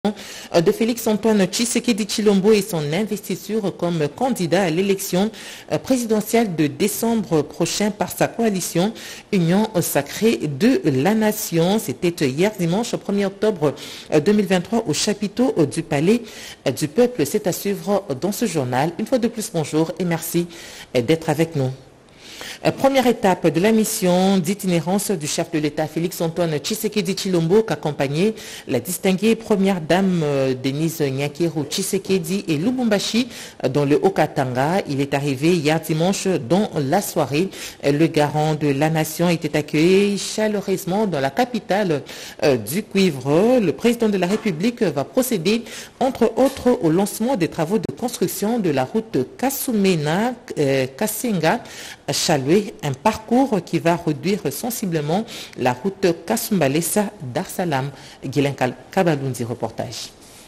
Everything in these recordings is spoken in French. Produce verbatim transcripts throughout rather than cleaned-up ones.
de Félix-Antoine Tshisekedi Tshilombo et son investiture comme candidat à l'élection présidentielle de décembre prochain par sa coalition Union sacrée de la Nation. C'était hier dimanche premier octobre deux mille vingt-trois au chapiteau du Palais du Peuple. C'est à suivre dans ce journal. Une fois de plus, bonjour et merci d'être avec nous. Première étape de la mission d'itinérance du chef de l'État Félix-Antoine Tshisekedi Tshilombo qu'accompagnait la distinguée première dame Denise Nyakeru Tshisekedi et Lubumbashi dans le Haut-Katanga. Il est arrivé hier dimanche dans la soirée. Le garant de la nation était accueilli chaleureusement dans la capitale du cuivre. Le président de la République va procéder entre autres au lancement des travaux de construction de la route Kasumena-Kasenga Chaloué, un parcours qui va réduire sensiblement la route Kasumbalesa Dar-Salam. Guilain Kabalundi, reportage.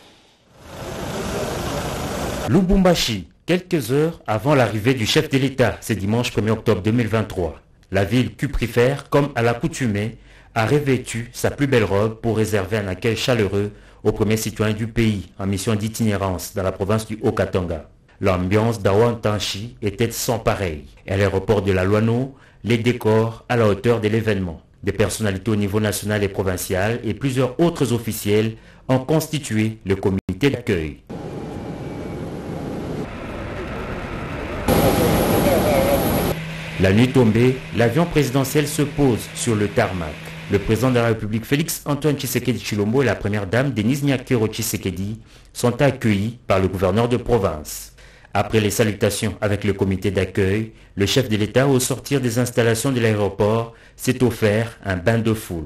Lubumbashi, quelques heures avant l'arrivée du chef de l'État, c'est dimanche premier octobre deux mille vingt-trois. La ville cuprifère, comme à l'accoutumée, a revêtu sa plus belle robe pour réserver un accueil chaleureux aux premiers citoyens du pays en mission d'itinérance dans la province du Haut-Katanga. L'ambiance d'Awantanchi était sans pareil. À l'aéroport de la Loano, les décors à la hauteur de l'événement. Des personnalités au niveau national et provincial et plusieurs autres officiels ont constitué le comité d'accueil. La nuit tombée, l'avion présidentiel se pose sur le tarmac. Le président de la République Félix-Antoine Tshisekedi Tshilombo et la première dame Denise Nyakeru Tshisekedi sont accueillis par le gouverneur de province. Après les salutations avec le comité d'accueil, le chef de l'État, au sortir des installations de l'aéroport, s'est offert un bain de foule.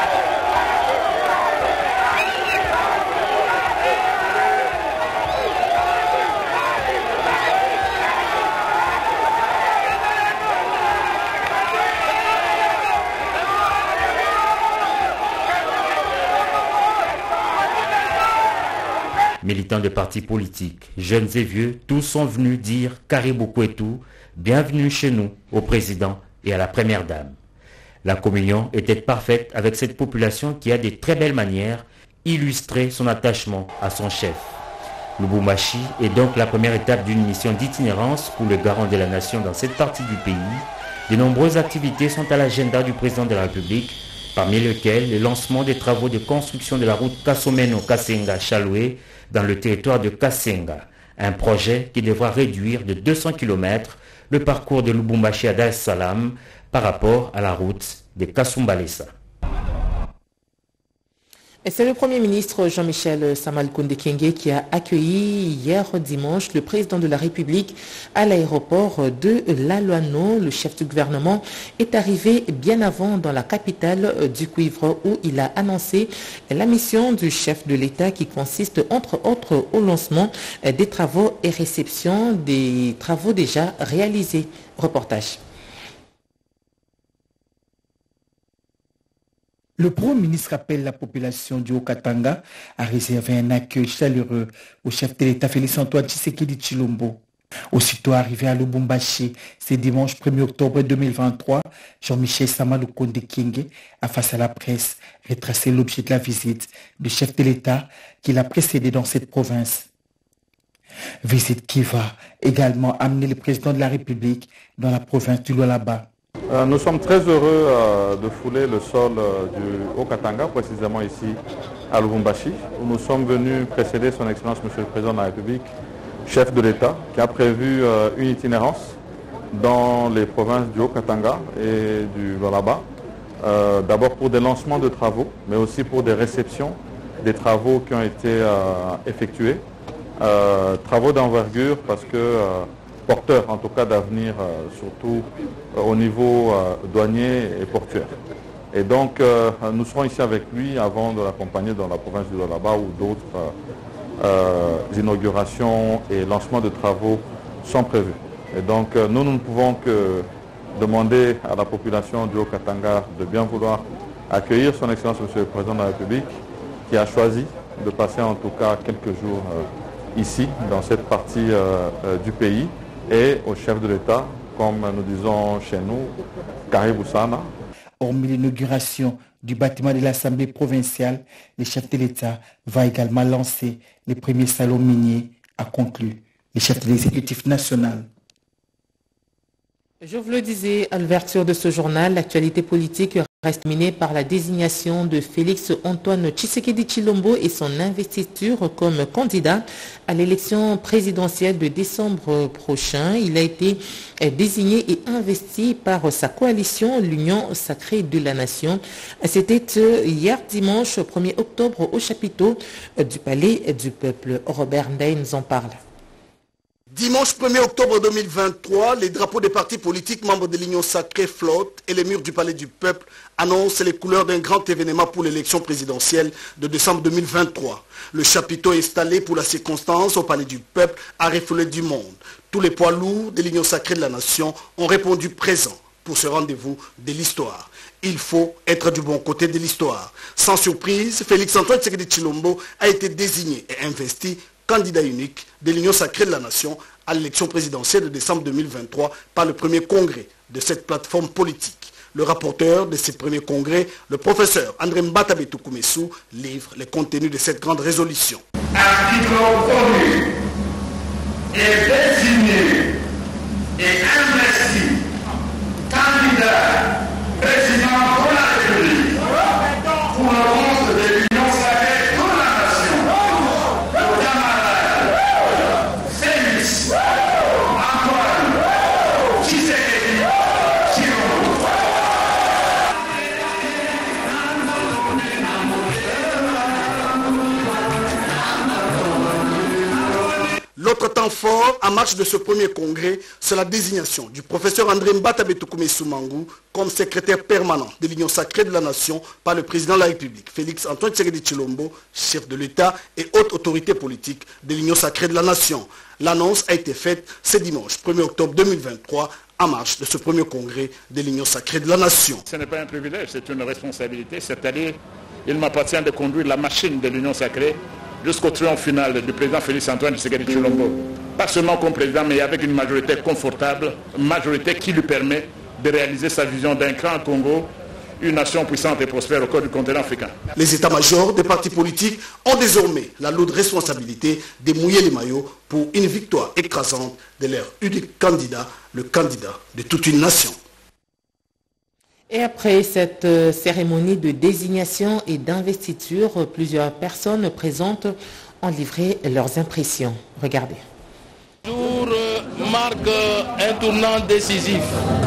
Militants de partis politiques, jeunes et vieux, tous sont venus dire Caribou Kwetu, bienvenue chez nous, au président et à la première dame. La communion était parfaite avec cette population qui a de très belles manières illustré son attachement à son chef. Lubumbashi est donc la première étape d'une mission d'itinérance pour le garant de la nation dans cette partie du pays. De nombreuses activités sont à l'agenda du président de la République, parmi lesquelles le lancement des travaux de construction de la route Kasumena-Kasenga-Chaloué dans le territoire de Kasenga, un projet qui devra réduire de deux cents kilomètres le parcours de Lubumbashi à Dar-es-Salaam par rapport à la route de Kasumbalesa. C'est le Premier ministre Jean-Michel Sama-Lukonde Kyenge qui a accueilli hier dimanche le président de la République à l'aéroport de La Loano. Le chef du gouvernement est arrivé bien avant dans la capitale du cuivre où il a annoncé la mission du chef de l'État qui consiste entre autres au lancement des travaux et réception des travaux déjà réalisés. Reportage. Le Premier ministre appelle la population du Haut-Katanga à réserver un accueil chaleureux au chef de l'État Félix-Antoine Tshisekedi Tshilombo. Aussitôt arrivé à Lubumbashi, c'est dimanche premier octobre deux mille vingt-trois, Jean-Michel Sama-Lukonde Kyenge a face à la presse retracé l'objet de la visite du chef de l'État qui l'a précédé dans cette province. Visite qui va également amener le président de la République dans la province du Lualaba. Euh, nous sommes très heureux euh, de fouler le sol euh, du Haut-Katanga, précisément ici à Lubumbashi, où nous sommes venus précéder son Excellence Monsieur le Président de la République, chef de l'État, qui a prévu euh, une itinérance dans les provinces du Haut-Katanga et du Lualaba, euh, d'abord pour des lancements de travaux, mais aussi pour des réceptions des travaux qui ont été euh, effectués, euh, travaux d'envergure parce que euh, porteur en tout cas d'avenir, euh, surtout euh, au niveau euh, douanier et portuaire. Et donc euh, nous serons ici avec lui avant de l'accompagner dans la province du Lualaba où d'autres euh, euh, inaugurations et lancements de travaux sont prévus. Et donc euh, nous, nous ne pouvons que demander à la population du Haut-Katanga de bien vouloir accueillir son Excellence Monsieur le Président de la République qui a choisi de passer en tout cas quelques jours euh, ici dans cette partie euh, euh, du pays. Et au chef de l'État, comme nous disons chez nous, Karibou Sana. Hormis l'inauguration du bâtiment de l'Assemblée provinciale, le chef de l'État va également lancer les premiers salons miniers, a conclu le chef de l'exécutif national. Je vous le disais à l'ouverture de ce journal, l'actualité politique reste minée par la désignation de Félix Antoine Tshisekedi Tshilombo et son investiture comme candidat à l'élection présidentielle de décembre prochain. Il a été désigné et investi par sa coalition, l'Union sacrée de la nation. C'était hier dimanche premier octobre au chapiteau du Palais du Peuple. Robert Ndeye nous en parle. Dimanche premier octobre deux mille vingt-trois, les drapeaux des partis politiques membres de l'Union sacrée flottent et les murs du Palais du Peuple annoncent les couleurs d'un grand événement pour l'élection présidentielle de décembre deux mille vingt-trois. Le chapiteau installé pour la circonstance au Palais du Peuple a refoulé du monde. Tous les poids lourds de l'Union sacrée de la nation ont répondu présent pour ce rendez-vous de l'histoire. Il faut être du bon côté de l'histoire. Sans surprise, Félix Antoine Tshisekedi Tshilombo a été désigné et investi candidat unique de l'Union sacrée de la nation à l'élection présidentielle de décembre deux mille vingt-trois par le premier congrès de cette plateforme politique. Le rapporteur de ce premier congrès, le professeur André Mbata Betukumesu, livre les contenus de cette grande résolution. Article premier est désigné et investi candidat président de la République pour le compte de l'Union sacrée de la nation. Le camarade Félix Antoine Tshisekedi Tshilombo. L'autre temps fort en marche de ce premier congrès, c'est la désignation du professeur André Mbata Betukumesu Mangou comme secrétaire permanent de l'Union sacrée de la nation par le président de la République, Félix Antoine Tshisekedi Tshilombo, chef de l'État et haute autorité politique de l'Union sacrée de la nation. L'annonce a été faite ce dimanche premier octobre deux mille vingt-trois en marche de ce premier congrès de l'Union sacrée de la nation. Ce n'est pas un privilège, c'est une responsabilité. C'est-à-dire, il m'appartient de conduire la machine de l'Union sacrée jusqu'au triomphe final du président Félix Antoine Tshisekedi Tshilombo. Pas seulement comme président, mais avec une majorité confortable, une majorité qui lui permet de réaliser sa vision d'un grand Congo, une nation puissante et prospère au cœur du continent africain. Les états-majors des partis politiques ont désormais la lourde responsabilité de mouiller les maillots pour une victoire écrasante de leur unique candidat, le candidat de toute une nation. Et après cette cérémonie de désignation et d'investiture, plusieurs personnes présentes ont livré leurs impressions. Regardez. Ce jour marque un tournant décisif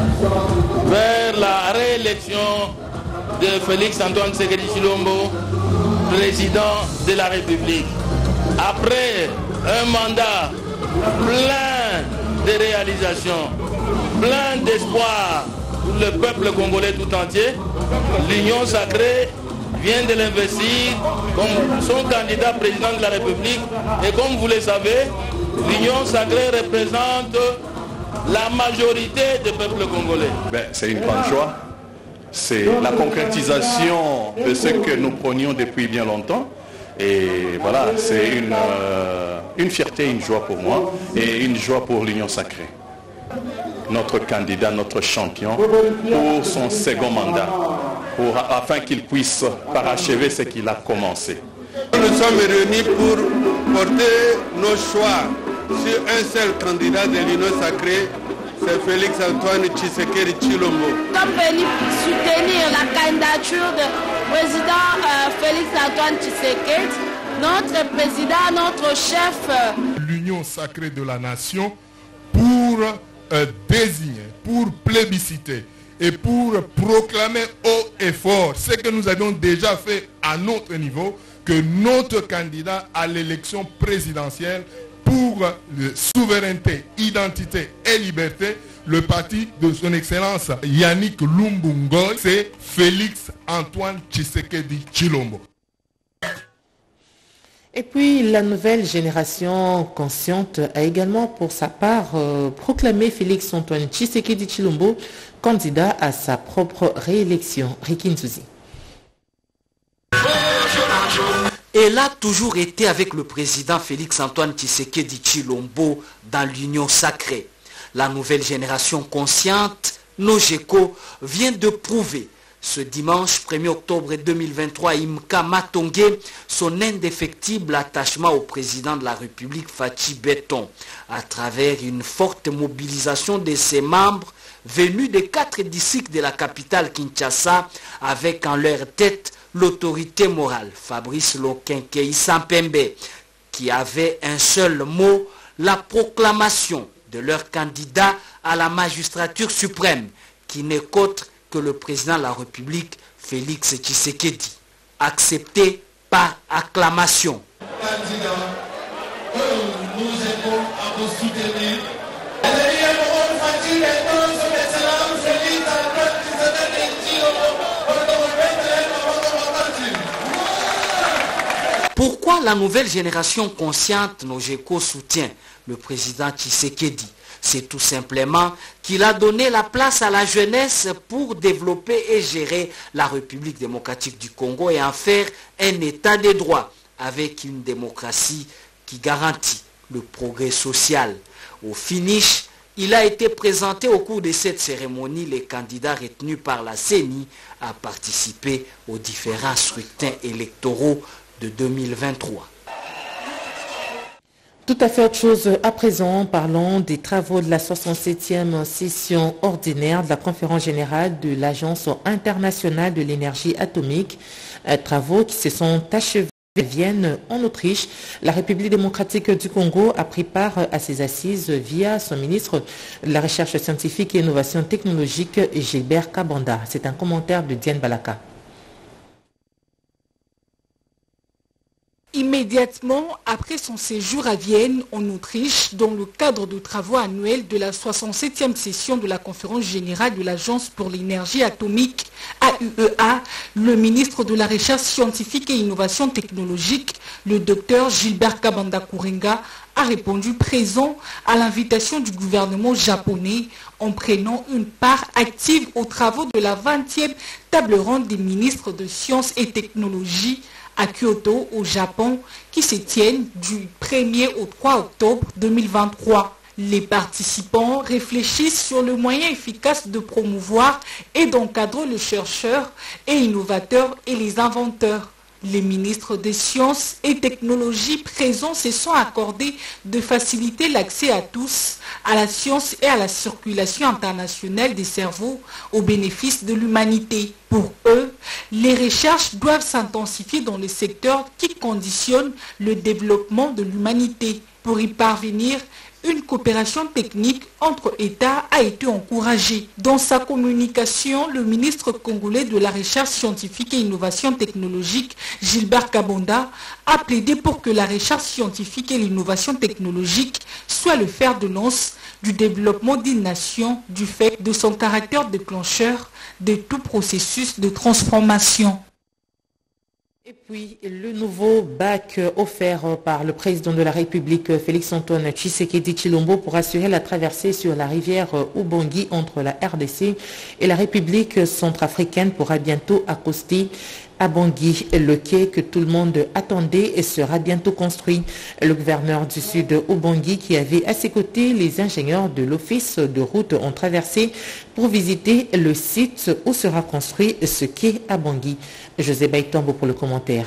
vers la réélection de Félix Antoine Tshisekedi Tshilombo, président de la République. Après un mandat plein de réalisations, plein d'espoir pour le peuple congolais tout entier, l'Union sacrée vient de l'investir comme son candidat président de la République. Et comme vous le savez, l'Union sacrée représente la majorité du peuple congolais. Ben, c'est une grande joie. C'est la concrétisation de ce que nous prenions depuis bien longtemps. Et voilà, c'est une, euh, une fierté, une joie pour moi et une joie pour l'Union sacrée. Notre candidat, notre champion, pour son second mandat, pour, afin qu'il puisse parachever ce qu'il a commencé. Nous sommes réunis pour porter nos choix sur un seul candidat de l'Union sacrée, c'est Félix Antoine Tshisekedi Tshilombo. Nous sommes venus soutenir la candidature du président euh, Félix Antoine Tshisekedi, notre président, notre chef. L'Union sacrée de la nation pour euh, désigner, pour plébisciter et pour proclamer haut et fort ce que nous avions déjà fait à notre niveau, que notre candidat à l'élection présidentielle pour la souveraineté, identité et liberté, le parti de son excellence Yannick Lumbu Ngoy, c'est Félix Antoine Tshisekedi Tshilombo. Et puis la nouvelle génération consciente a également pour sa part euh, proclamé Félix Antoine Tshisekedi Tshilombo candidat à sa propre réélection. Rikin Souzi. Elle a toujours été avec le président Félix Antoine Tshisekedi Tshilombo dans l'Union sacrée. La nouvelle génération consciente, Nojeko, vient de prouver Ce dimanche premier octobre deux mille vingt-trois, Imka Matongé son indéfectible attachement au président de la République Fathi Béton à travers une forte mobilisation de ses membres venus des quatre districts de la capitale Kinshasa avec en leur tête l'autorité morale Fabrice Lokenkei Sampembe qui avait un seul mot, la proclamation de leur candidat à la magistrature suprême qui n'est qu'autre que le président de la République, Félix Tshisekedi, accepté par acclamation. Candidat, nous aidons à vous soutenir. Pourquoi la nouvelle génération consciente Nogeko soutient le président Tshisekedi? C'est tout simplement qu'il a donné la place à la jeunesse pour développer et gérer la République démocratique du Congo et en faire un état de droit avec une démocratie qui garantit le progrès social. Au finish, il a été présenté au cours de cette cérémonie les candidats retenus par la C E N I à participer aux différents scrutins électoraux de deux mille vingt-trois. Tout à fait autre chose à présent, parlons des travaux de la soixante-septième session ordinaire de la conférence générale de l'Agence internationale de l'énergie atomique, travaux qui se sont achevés à Vienne en Autriche. La République démocratique du Congo a pris part à ces assises via son ministre de la Recherche scientifique et innovation technologique, Gilbert Kabanda. C'est un commentaire de Diane Balaka. Immédiatement après son séjour à Vienne, en Autriche, dans le cadre de travaux annuels de la soixante-septième session de la conférence générale de l'Agence pour l'énergie atomique, A U E A, le ministre de la Recherche scientifique et innovation technologique, le docteur Gilbert Kabanda Kurenga, a répondu présent à l'invitation du gouvernement japonais en prenant une part active aux travaux de la vingtième table ronde des ministres de sciences et technologies à Kyoto, au Japon, qui se tiennent du premier au trois octobre deux mille vingt-trois. Les participants réfléchissent sur le moyen efficace de promouvoir et d'encadrer les chercheurs et innovateurs et les inventeurs. Les ministres des sciences et technologies présents se sont accordés de faciliter l'accès à tous à la science et à la circulation internationale des cerveaux au bénéfice de l'humanité. Pour eux, les recherches doivent s'intensifier dans les secteurs qui conditionnent le développement de l'humanité. Pour y parvenir, une coopération technique entre États a été encouragée. Dans sa communication, le ministre congolais de la Recherche scientifique et innovation technologique, Gilbert Kabanda, a plaidé pour que la recherche scientifique et l'innovation technologique soit le fer de lance du développement d'une nation du fait de son caractère déclencheur de tout processus de transformation. Et puis, le nouveau bac offert par le président de la République, Félix-Antoine Tshisekedi Tshilombo, pour assurer la traversée sur la rivière Ubangi entre la R D C et la République centrafricaine pourra bientôt accoster à Bangui. Le quai que tout le monde attendait sera bientôt construit. Le gouverneur du sud Ubangi, qui avait à ses côtés les ingénieurs de l'office de route, ont traversé pour visiter le site où sera construit ce quai à Bangui. José Baitombo pour le commentaire.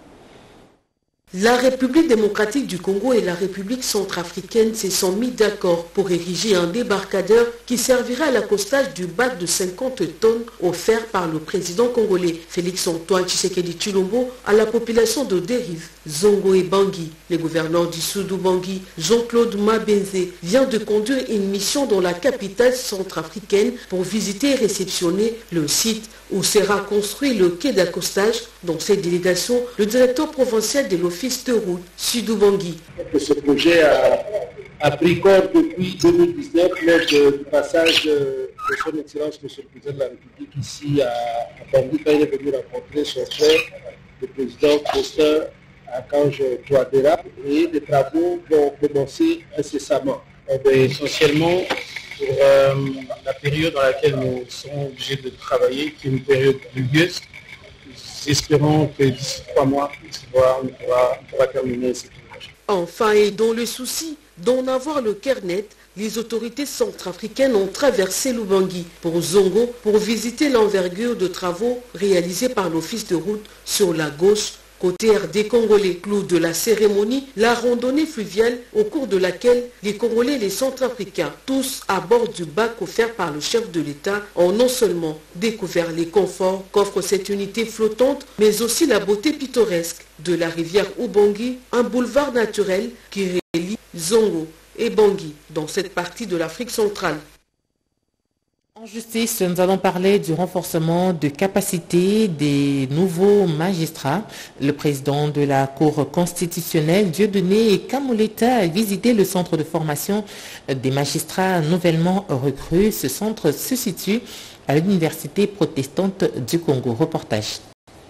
La République démocratique du Congo et la République centrafricaine se sont mis d'accord pour ériger un débarcadère qui servira à l'accostage du bac de cinquante tonnes offert par le président congolais Félix-Antoine Tshisekedi Tshilombo à la population de Dérive, Zongo et Bangui. Le gouverneur du sud Bangui, Jean-Claude Mabenze, vient de conduire une mission dans la capitale centrafricaine pour visiter et réceptionner le site où sera construit le quai d'accostage. Dans cette délégation, le directeur provincial de l'office de route Sud-Bangui. Ce projet a, a pris corps depuis deux mille dix-neuf, lors du passage de son Excellence Monsieur le Président de la République ici à, à Bangui, quand il est venu rencontrer son frère, le président Faustin Archange Touadéra, et les travaux vont commencer incessamment. Essentiellement, pour euh, la période dans laquelle nous serons obligés de travailler, qui est une période pluvieuse, espérons que d'ici trois mois, on pourra, on pourra terminer cette projet. Enfin, et dans le souci d'en avoir le cœur net, les autorités centrafricaines ont traversé l'Ubangi pour Zongo pour visiter l'envergure de travaux réalisés par l'Office de route sur la gauche côté R D congolais. Clou de la cérémonie, la randonnée fluviale au cours de laquelle les Congolais et les Centrafricains, tous à bord du bac offert par le chef de l'État, ont non seulement découvert les conforts qu'offre cette unité flottante, mais aussi la beauté pittoresque de la rivière Ubangi, un boulevard naturel qui relie Zongo et Bangui dans cette partie de l'Afrique centrale. En justice, nous allons parler du renforcement de capacité des nouveaux magistrats. Le président de la Cour constitutionnelle, Dieudonné Kamoleta, a visité le centre de formation des magistrats nouvellement recrues. Ce centre se situe à l'Université protestante du Congo. Reportage.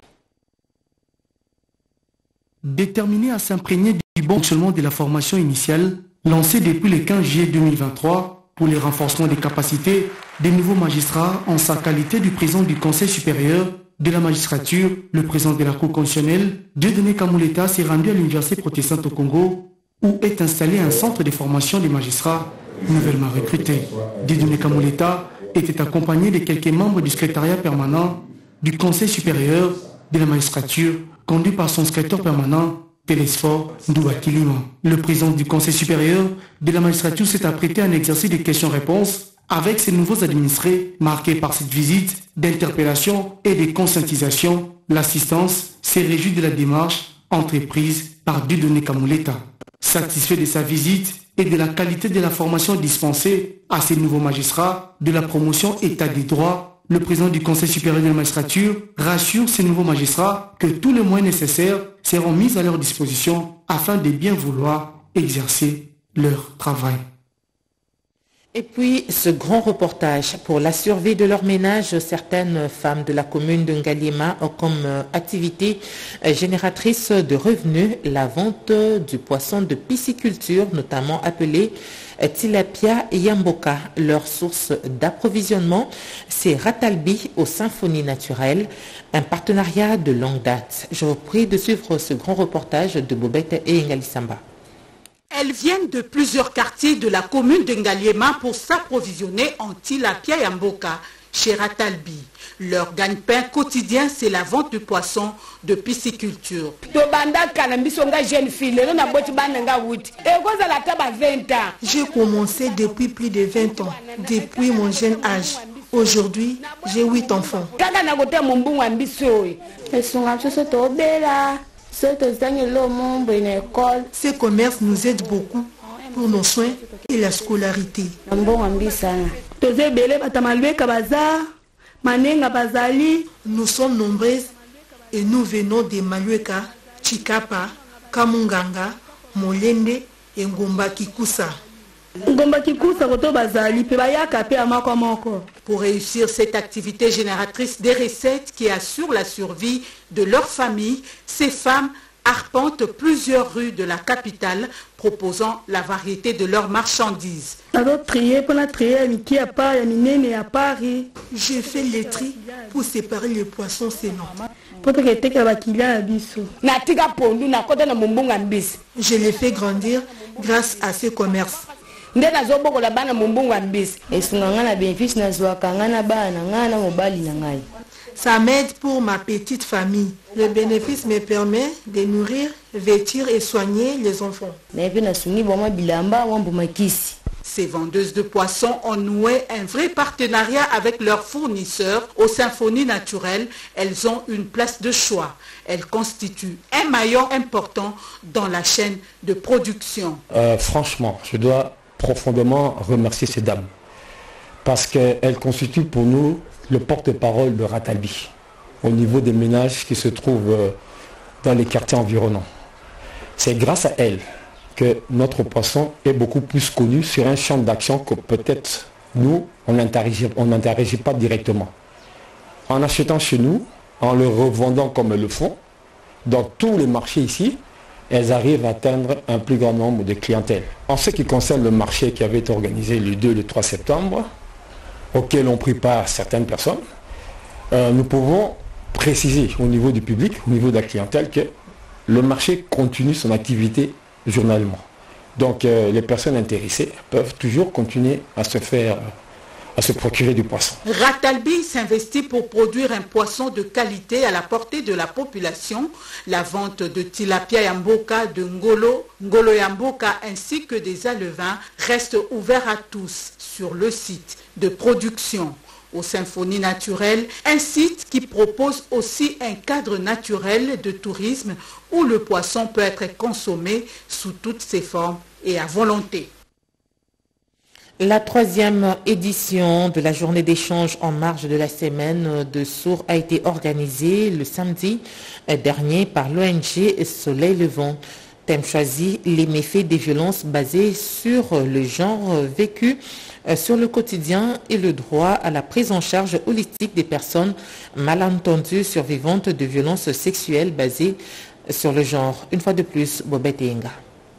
Déterminé à s'imprégner du bon fonctionnement de la formation initiale, lancée depuis le quinze juillet deux mille vingt-trois, pour le renforcement des capacités des nouveaux magistrats en sa qualité du président du Conseil supérieur de la magistrature, le président de la Cour constitutionnelle, Dieudonné Kamoleta, s'est rendu à l'Université protestante au Congo, où est installé un centre de formation des magistrats nouvellement recrutés. Dieudonné Kamoleta était accompagné de quelques membres du secrétariat permanent du Conseil supérieur de la magistrature, conduit par son secrétaire permanent, Télésphore Ndouakilima. Le président du Conseil supérieur de la magistrature s'est apprêté à un exercice de questions-réponses avec ses nouveaux administrés, marqués par cette visite d'interpellation et de conscientisation. L'assistance s'est réjouie de la démarche entreprise par Dieudonné Kamoleta. Satisfait de sa visite et de la qualité de la formation dispensée à ces nouveaux magistrats, de la promotion état des droits, le président du Conseil supérieur de la magistrature rassure ces nouveaux magistrats que tous les moyens nécessaires seront mis à leur disposition afin de bien vouloir exercer leur travail. Et puis, ce grand reportage pour la survie de leur ménage, certaines femmes de la commune de Ngaliema ont comme activité génératrice de revenus la vente du poisson de pisciculture, notamment appelé Tilapia Yamboka. Leur source d'approvisionnement, c'est Ratalbi aux Symphonies naturelles, un partenariat de longue date. Je vous prie de suivre ce grand reportage de Bobette et Ngalisamba. Elles viennent de plusieurs quartiers de la commune de Ngaliema pour s'approvisionner en tilapia yamboka chez Ratalbi. Leur gagne-pain quotidien, c'est la vente de poissons de pisciculture. J'ai commencé depuis plus de vingt ans, depuis mon jeune âge. Aujourd'hui, j'ai huit enfants. Ce commerce nous aide beaucoup pour nos soins et la scolarité. Nous sommes nombreuses et nous venons de Malueka, Chikapa, Kamunganga, Molende et Ngomba Kikusa. Pour réussir cette activité génératrice des recettes qui assure la survie de leur famille, ces femmes arpentent plusieurs rues de la capitale proposant la variété de leurs marchandises. J'ai fait le tri pour séparer les poissons saignants. Je les fais grandir grâce à ce commerce. Ça m'aide pour ma petite famille. Le bénéfice me permet de nourrir, vêtir et soigner les enfants. Ces vendeuses de poissons ont noué un vrai partenariat avec leurs fournisseurs aux Symphonies naturelles. Elles ont une place de choix. Elles constituent un maillon important dans la chaîne de production. Euh, franchement, je dois profondément remercier ces dames parce qu'elles constituent pour nous le porte-parole de Ratalbi au niveau des ménages qui se trouvent dans les quartiers environnants. C'est grâce à elles que notre poisson est beaucoup plus connu sur un champ d'action que peut-être nous, on n'interagit, on n'interagit pas directement. En achetant chez nous, en le revendant comme elles le font, dans tous les marchés ici, elles arrivent à atteindre un plus grand nombre de clientèles. En ce qui concerne le marché qui avait été organisé le deux et le trois septembre, auquel ont pris part certaines personnes, euh, nous pouvons préciser au niveau du public, au niveau de la clientèle, que le marché continue son activité journalièrement. Donc euh, les personnes intéressées peuvent toujours continuer à se faire, à se procurer du poisson. Ratalbi s'investit pour produire un poisson de qualité à la portée de la population. La vente de tilapia yamboka, de ngolo, ngolo yamboka ainsi que des alevins reste ouvert à tous sur le site de production. Aux Symphonies naturelles, un site qui propose aussi un cadre naturel de tourisme où le poisson peut être consommé sous toutes ses formes et à volonté. La troisième édition de la journée d'échange en marge de la semaine de Sourds a été organisée le samedi dernier par l'O N G Soleil Levant. Thème choisi, les méfaits des violences basées sur le genre vécu sur le quotidien et le droit à la prise en charge holistique des personnes malentendues survivantes de violences sexuelles basées sur le genre. Une fois de plus, Bobette Inga.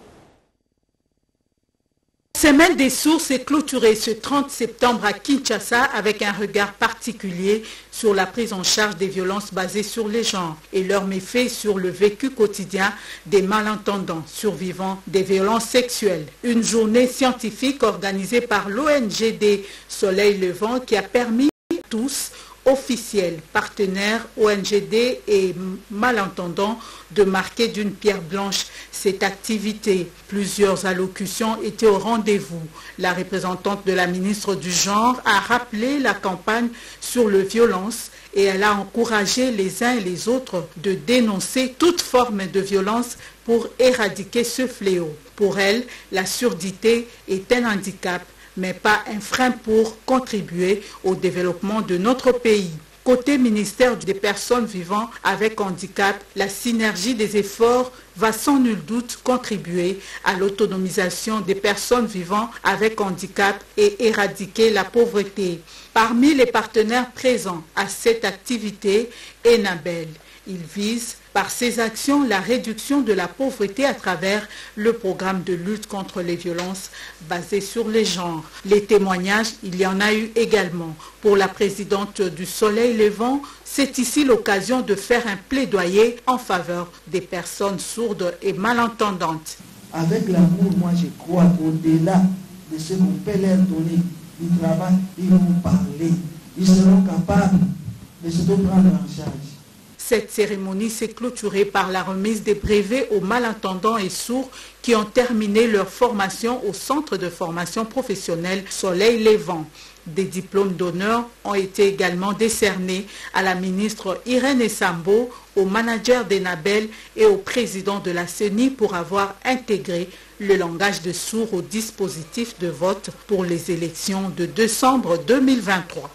Semaine des sourds s'est clôturée ce trente septembre à Kinshasa avec un regard particulier sur la prise en charge des violences basées sur les genres et leurs méfaits sur le vécu quotidien des malentendants survivants des violences sexuelles. Une journée scientifique organisée par l'O N G D Soleil Levant qui a permis à tous officiels, partenaires O N G D et malentendants de marquer d'une pierre blanche cette activité. Plusieurs allocutions étaient au rendez-vous. La représentante de la ministre du Genre a rappelé la campagne sur les violences et elle a encouragé les uns et les autres de dénoncer toute forme de violence pour éradiquer ce fléau. Pour elle, la surdité est un handicap, mais pas un frein pour contribuer au développement de notre pays. Côté ministère des personnes vivant avec handicap, la synergie des efforts va sans nul doute contribuer à l'autonomisation des personnes vivant avec handicap et éradiquer la pauvreté. Parmi les partenaires présents à cette activité, Enabel, il vise par ses actions la réduction de la pauvreté à travers le programme de lutte contre les violences basées sur les genres. Les témoignages, il y en a eu également. Pour la présidente du Soleil Levant, c'est ici l'occasion de faire un plaidoyer en faveur des personnes sourdes et malentendantes. Avec l'amour, moi je crois qu'au-delà de ce qu'on peut leur donner du travail, ils vont parler. Ils seront capables de se prendre en charge. Cette cérémonie s'est clôturée par la remise des brevets aux malentendants et sourds qui ont terminé leur formation au centre de formation professionnelle Soleil Levant. Des diplômes d'honneur ont été également décernés à la ministre Irène Essambo, au manager d'Enabel et au président de la C E N I pour avoir intégré le langage de sourds au dispositif de vote pour les élections de décembre deux mille vingt-trois.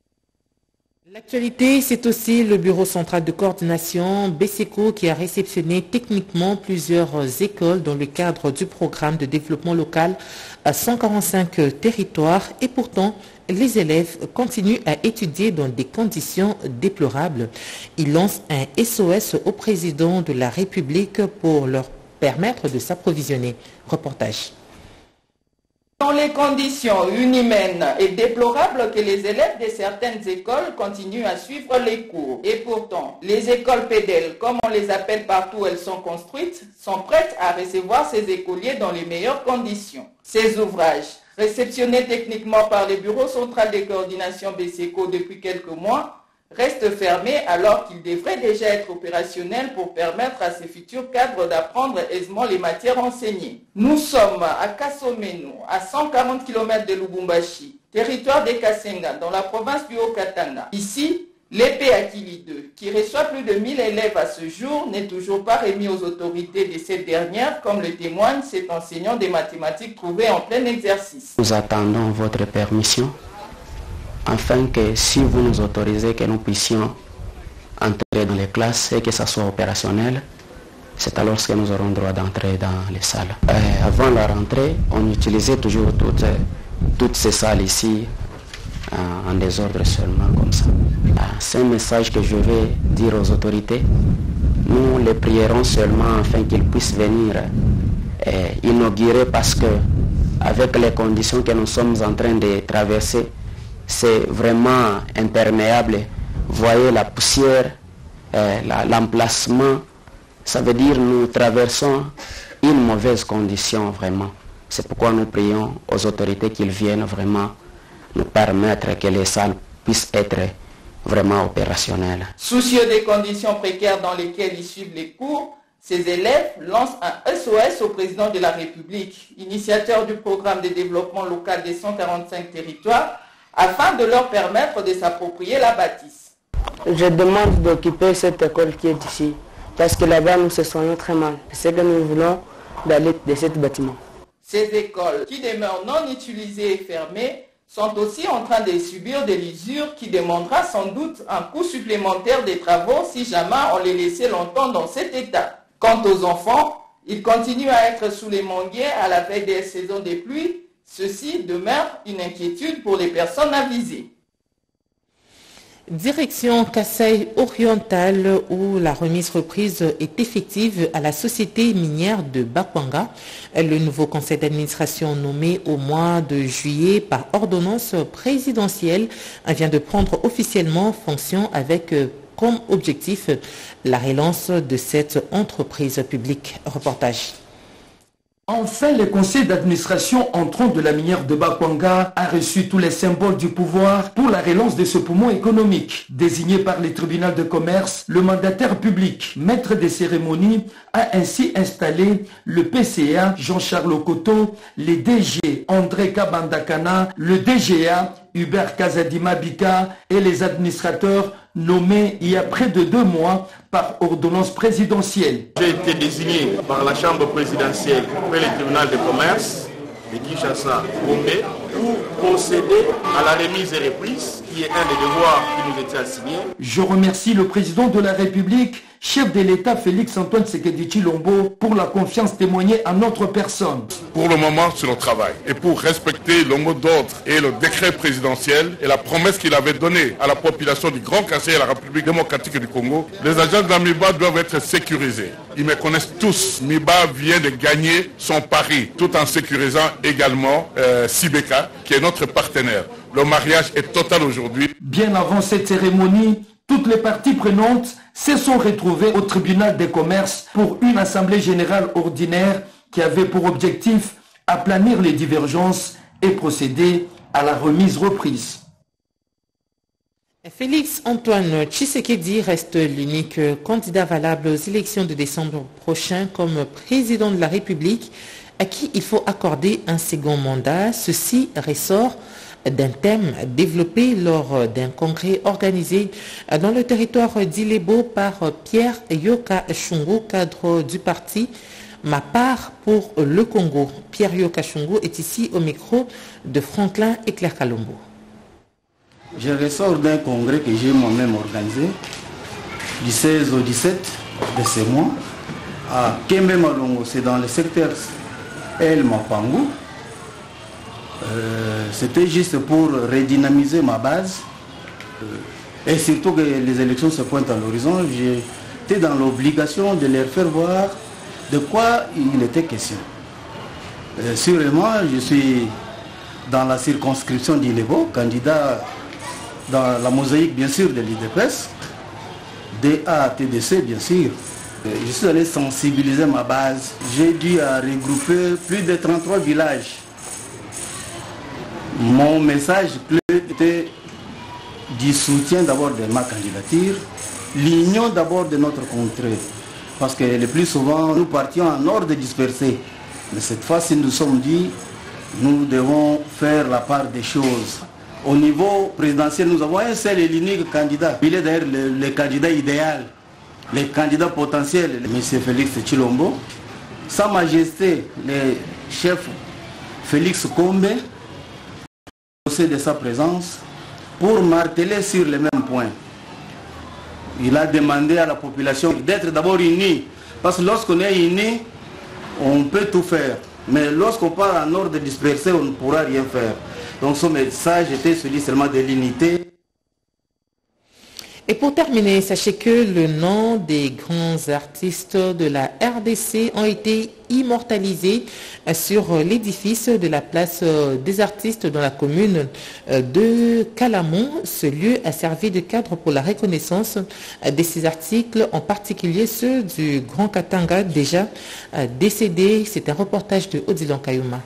L'actualité, c'est aussi le Bureau central de coordination B C E C O qui a réceptionné techniquement plusieurs écoles dans le cadre du programme de développement local à cent quarante-cinq territoires et pourtant les élèves continuent à étudier dans des conditions déplorables. Ils lancent un S O S au président de la République pour leur permettre de s'approvisionner. Reportage. Dans les conditions inhumaines et déplorables que les élèves de certaines écoles continuent à suivre les cours. Et pourtant, les écoles P D L, comme on les appelle partout où elles sont construites, sont prêtes à recevoir ces écoliers dans les meilleures conditions. Ces ouvrages, réceptionnés techniquement par le Bureau central de coordination B C E C O depuis quelques mois, restent fermés alors qu'ils devraient déjà être opérationnels pour permettre à ces futurs cadres d'apprendre aisément les matières enseignées. Nous sommes à Kasomenu, à cent quarante kilomètres de Lubumbashi, territoire des Kasenga, dans la province du Haut-Katanga. Ici, l'E P Akili deux, qui reçoit plus de mille élèves à ce jour, n'est toujours pas remis aux autorités de cette dernière, comme le témoigne cet enseignant des mathématiques trouvé en plein exercice. Nous attendons votre permission, afin que si vous nous autorisez que nous puissions entrer dans les classes et que ça soit opérationnel, c'est alors que nous aurons droit d'entrer dans les salles. Euh, avant la rentrée, on utilisait toujours toutes, toutes ces salles ici euh, en désordre seulement comme ça. Euh, c'est un message que je vais dire aux autorités. Nous les prierons seulement afin qu'ils puissent venir euh, inaugurer parce que avec les conditions que nous sommes en train de traverser, c'est vraiment imperméable. Voyez la poussière, euh, l'emplacement, ça veut dire nous traversons une mauvaise condition vraiment. C'est pourquoi nous prions aux autorités qu'ils viennent vraiment nous permettre que les salles puissent être vraiment opérationnelles. Soucieux des conditions précaires dans lesquelles ils suivent les cours, ces élèves lancent un S O S au président de la République, initiateur du programme de développement local des cent quarante-cinq territoires, afin de leur permettre de s'approprier la bâtisse. Je demande d'occuper cette école qui est ici, parce que là-bas nous se sentons très mal. C'est que nous voulons d'aller de ce bâtiment. Ces écoles, qui demeurent non utilisées et fermées, sont aussi en train de subir des usures qui demandera sans doute un coût supplémentaire des travaux si jamais on les laissait longtemps dans cet état. Quant aux enfants, ils continuent à être sous les manguiers à la veille des saisons des pluies. Ceci demeure une inquiétude pour les personnes avisées. Direction Kasaï orientale où la remise reprise est effective à la société minière de Bakwanga. Le nouveau conseil d'administration nommé au mois de juillet par ordonnance présidentielle vient de prendre officiellement fonction avec comme objectif la relance de cette entreprise publique. Reportage. Enfin, le conseil d'administration entrant de la minière de Bakwanga a reçu tous les symboles du pouvoir pour la relance de ce poumon économique. Désigné par le tribunal de commerce, le mandataire public, maître des cérémonies, a ainsi installé le P C A Jean-Charles Okoto, le D G André Kabandakana, le D G A Hubert Kazadima Bika et les administrateurs nommés il y a près de deux mois par ordonnance présidentielle. J'ai été désigné par la Chambre présidentielle et le tribunal de commerce de Kinshasa Gombe pour procéder à la remise et reprise, qui est un des devoirs qui nous était assigné. Je remercie le président de la République, chef de l'État Félix-Antoine Tshisekedi Tshilombo, pour la confiance témoignée à notre personne. Pour le moment, sur le travail et pour respecter le mot d'ordre et le décret présidentiel et la promesse qu'il avait donnée à la population du Grand Kasaï et à la République démocratique du Congo, les agents de la M I B A doivent être sécurisés. Ils me connaissent tous. M I B A vient de gagner son pari tout en sécurisant également euh, Sibeka, qui est notre partenaire. Le mariage est total aujourd'hui. Bien avant cette cérémonie, toutes les parties prenantes se sont retrouvées au tribunal des commerces pour une assemblée générale ordinaire qui avait pour objectif aplanir les divergences et procéder à la remise reprise. Félix-Antoine Tshisekedi reste l'unique candidat valable aux élections de décembre prochain comme président de la République à qui il faut accorder un second mandat. Ceci ressort d'un thème développé lors d'un congrès organisé dans le territoire d'Ilebo par Pierre Yoka Chungu, cadre du parti Ma part pour le Congo. Pierre Yoka Chungu est ici au micro de Franklin et Claire Kalombo. Je ressors d'un congrès que j'ai moi-même organisé du seize au dix-sept de ce mois à Kembe Malongo, c'est dans le secteur El Mapangu. Euh, C'était juste pour redynamiser ma base euh, et surtout que les élections se pointent à l'horizon. J'étais dans l'obligation de leur faire voir de quoi il était question. Euh, sûrement, je suis dans la circonscription d'Ilebo, candidat dans la mosaïque bien sûr de l'I D P S, D A T D C bien sûr. Euh, je suis allé sensibiliser ma base. J'ai dû à regrouper plus de trente-trois villages. Mon message était du soutien d'abord de ma candidature, l'union d'abord de notre contrée. Parce que le plus souvent, nous partions en ordre dispersé. Mais cette fois-ci, nous sommes dit, nous devons faire la part des choses. Au niveau présidentiel, nous avons un seul et l'unique candidat. Il est d'ailleurs le, le candidat idéal, le candidat potentiel, M. Félix Tshilombo. Sa Majesté, le chef Félix Kombe, de sa présence pour marteler sur les mêmes points. Il a demandé à la population d'être d'abord unie, parce que lorsqu'on est unis, on peut tout faire. Mais lorsqu'on part en ordre dispersé, on ne pourra rien faire. Donc son message était celui seulement de l'unité. Et Et pour terminer, sachez que le nom des grands artistes de la R D C ont été immortalisés sur l'édifice de la place des artistes dans la commune de Calamon. Ce lieu a servi de cadre pour la reconnaissance de ces articles, en particulier ceux du Grand Katanga déjà décédé. C'est un reportage de Odilon Kayuma.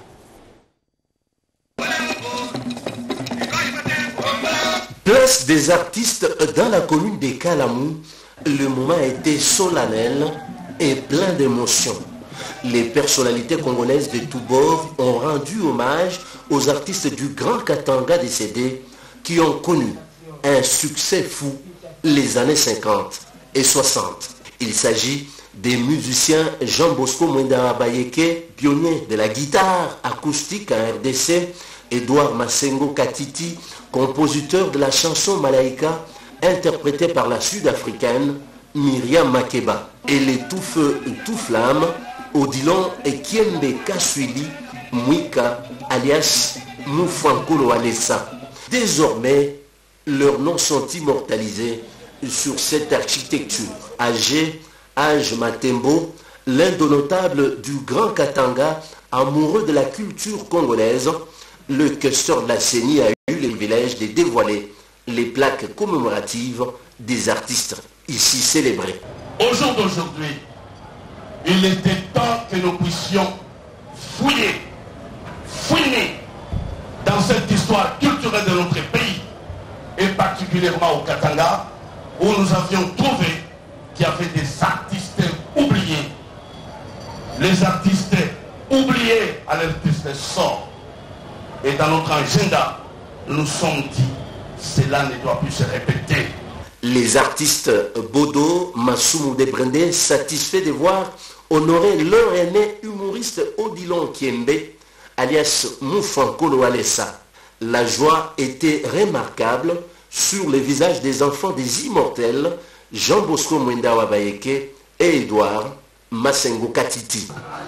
Place des artistes dans la commune de Calamou, le moment a été solennel et plein d'émotions. Les personnalités congolaises de tous bords ont rendu hommage aux artistes du Grand Katanga décédés qui ont connu un succès fou les années cinquante et soixante. Il s'agit des musiciens Jean Bosco Mwenda Bayeke, pionnier de la guitare acoustique en R D C, Edouard Masengo Katiti, compositeur de la chanson Malaika, interprétée par la sud-africaine Myriam Makeba, et les tout feu tout flamme Odilon et Kiembe Kaswili Mwika, alias Moufankolo Alessa. Désormais, leurs noms sont immortalisés sur cette architecture. Âgé Age Matembo, l'indonotable du Grand Katanga, amoureux de la culture congolaise, le questeur de la C E N I a eu le privilège de dévoiler les plaques commémoratives des artistes ici célébrés. Au jour d'aujourd'hui, il était temps que nous puissions fouiller, fouiner dans cette histoire culturelle de notre pays, et particulièrement au Katanga, où nous avions trouvé qu'il y avait des artistes oubliés. Les artistes oubliés à leur triste sort. Et dans notre agenda, nous sommes dit, cela ne doit plus se répéter. Les artistes Bodo, Massoumou Debrendé, satisfaits de voir honorer leur aîné humoriste Odilon Kiembe, alias Moufankolo Alessa. La joie était remarquable sur les visages des enfants des immortels Jean Bosco Mwenda Wabayeke et Edouard Masengo Katiti.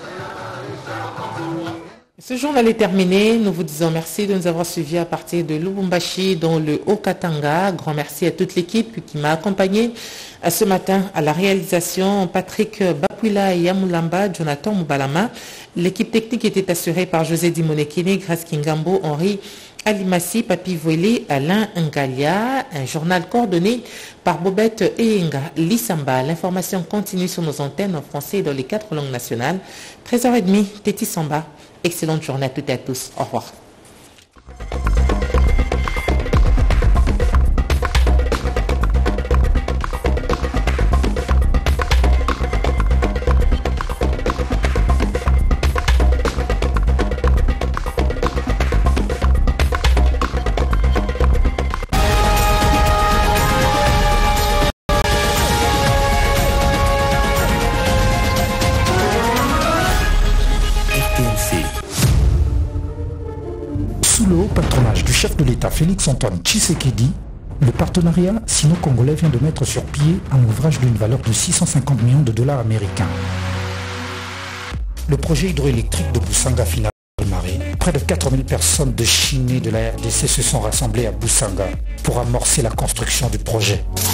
Ce journal est terminé. Nous vous disons merci de nous avoir suivis à partir de Lubumbashi dans le Haut-Katanga. Grand merci à toute l'équipe qui m'a accompagné ce matin à la réalisation. Patrick Bapuila et Yamoulamba, Jonathan Moubalama. L'équipe technique était assurée par José Dimonekine, Grace Kingambo, Henri Alimassi, Papi Voélé, Alain Ngalia. Un journal coordonné par Bobette Eyenga Lissamba. L'information continue sur nos antennes en français et dans les quatre langues nationales. treize heures trente, Téti Samba. Excellente journée à toutes et à tous. Au revoir. Chef de l'État Félix-Antoine Tshisekedi, le partenariat sino-congolais vient de mettre sur pied un ouvrage d'une valeur de six cent cinquante millions de dollars américains. Le projet hydroélectrique de Boussanga finit à démarrer. Près de quatre mille personnes de Chine et de la R D C se sont rassemblées à Boussanga pour amorcer la construction du projet.